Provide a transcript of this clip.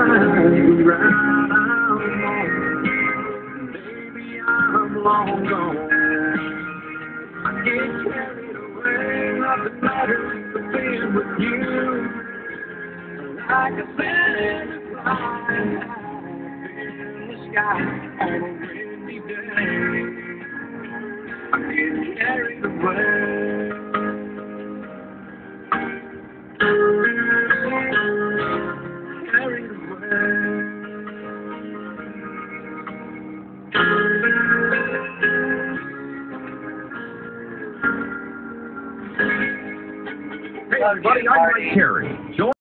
you right out home. Baby, I'm long gone. I get carried away, nothing matters but being with you. Like a butterfly high in the sky on a windy day. I get carried away. Carried away. Hey, buddy, I'm Carrie.